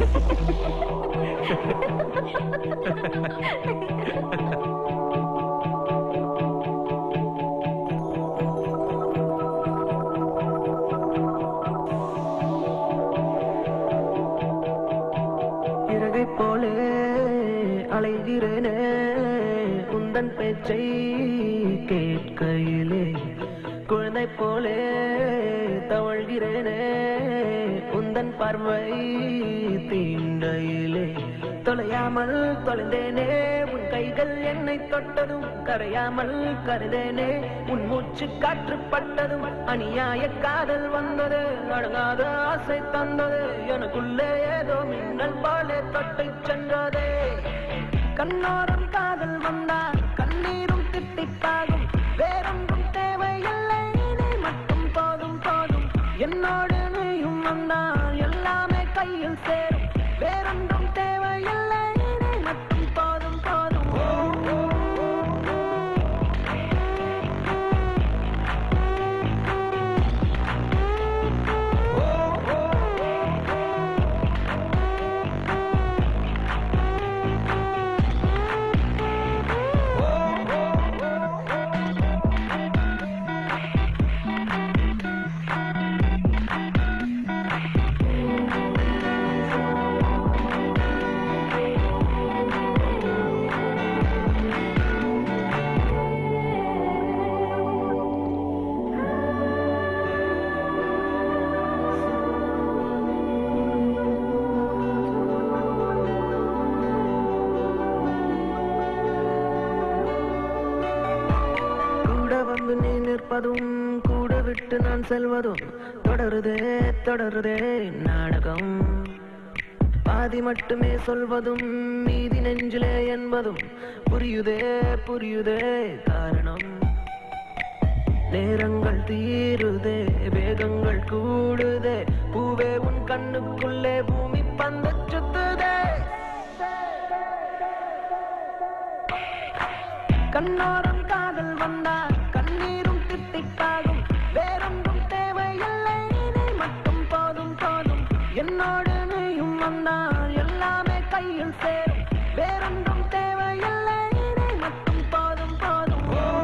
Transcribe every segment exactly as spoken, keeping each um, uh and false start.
இறகை போலே அலைகிறேனே உந்தன் பேச்சை கேட்கையிலே குழந்தை போலே தவழ்கிறேனே உந்தன் பார்வை தீண்டையிலே தொலையாமல் தொலைந்தேனே உன் கைகள் என்னை தொட்டதும் கரையாமல் கருதேனே உன் மூச்சு காற்று பட்டதும் அநியாய காதல் வந்தது அடங்காத ஆசை தந்தது எனக்குள்ளே ஏதோ மின்னல் போலே தொட்டை சென்றதே கண்ணோரம் காதல் வந்தால் கண்ணீரும் திட்டிப்பாகும் வேறொன்றும் தேவையில்லை நீ மட்டும் போதும் போதும் என்னோடு நீயும் வந்தால் எல்லாமே கையில் சேரும் வேறொன்றும் தேவையில்லை நீ மட்டும் போதும் போதும் வந்து நீ நிற்பதும் கூட விட்டு நான் செல்வதும் தொடருதே தொடருதே நாடகம் பாதி மட்டுமே சொல்வதும் மீதி நெஞ்சிலே என்பதும் புரியுதே புரியுதே காரணம் நேரங்கள் தீருதே வேகங்கள் கூடுதே பூவே உன் கண்ணுக்குள்ளே பூமி பந்து சுத்துதே கண்ணோரம் காதல் வந்தால் கண்ணீரும் திட்டிப்பாகும் வேறொன்றும் தேவையில்லை நீ மட்டும் போதும் போதும் என்னோடு நீயும் வந்தால் எல்லாமே கையில் சேரும் வேறொன்றும் தேவையில்லை நீ மட்டும் போதும் போதும்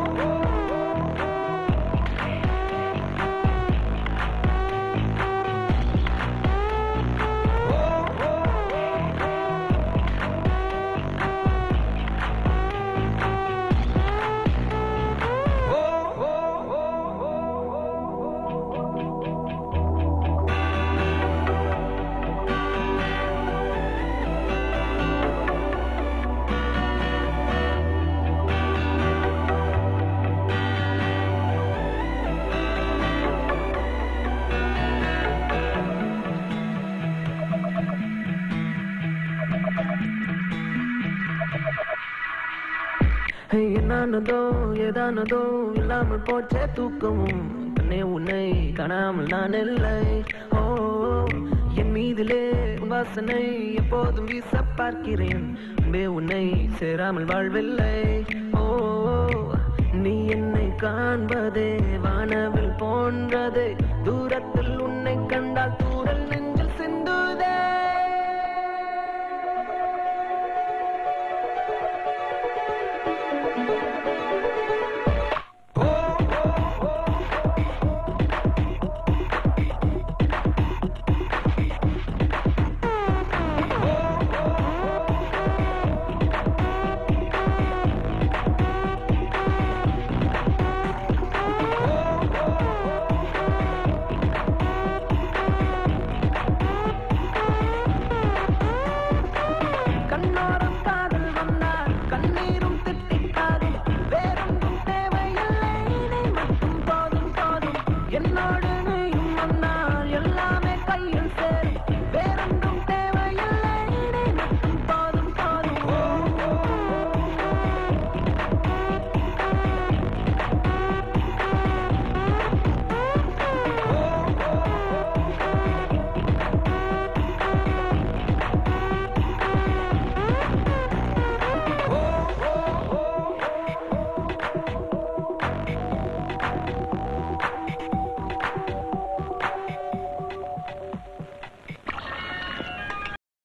என்னானதோ ஏதானதோ இல்லாமல் போச்சே தூக்கமும் கண்ணே உன்னை காணாமல் நான் இல்லை ஓ என் மீதிலே வாசனை எப்போதும் வீச பார்க்கிறேன் அன்பே உன்னை சேராமல் வாழ்வில்லை ஓ நீ என்னை காண்பதே வானவில் போன்றதே தூரத்தில் உன்னை கண்டால்